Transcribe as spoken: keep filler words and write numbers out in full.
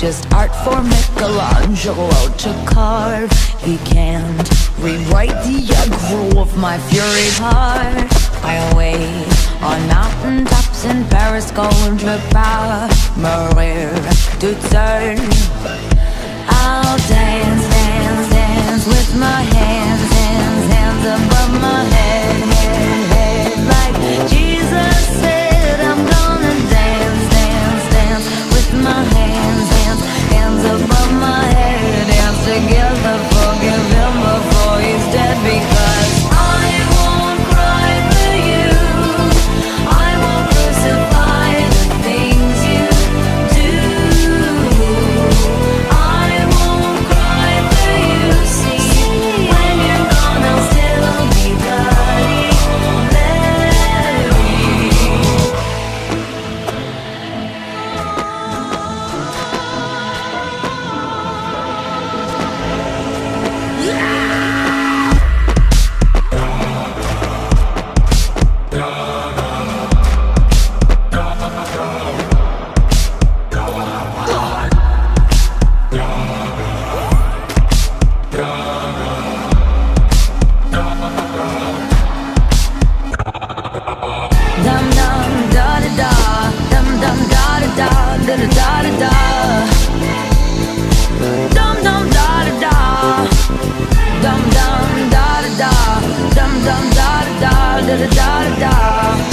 just art for Michelangelo to carve. He can't rewrite the aggro of my fury heart. I wait on mountain tops in Paris, going to power, Maria to turn. I'll dance, dance, dance with my hands, hands, hands above my head, head, head. Like Jesus said, I'm gonna dance, dance, dance with my hands, hands, hands above my head. Dance together, forgive him before he's dead, because I won't cry for you. I won't crucify the things you do. I won't cry for you. See, when you're gone, I'll still be Bloody Mary. Dum dum da da da, dum dum da da da, da da da da da. Dum dum da da da, dum dum da da da, dum dum da da da, da da da da.